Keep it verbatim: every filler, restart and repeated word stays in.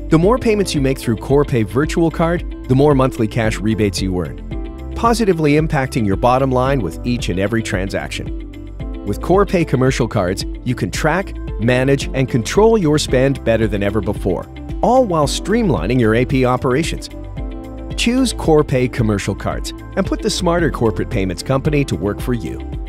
The more payments you make through Corpay Virtual Card, the more monthly cash rebates you earn, positively impacting your bottom line with each and every transaction. With Corpay commercial cards, you can track, manage, and control your spend better than ever before, all while streamlining your A P operations. Choose Corpay commercial cards and put the smarter corporate payments company to work for you.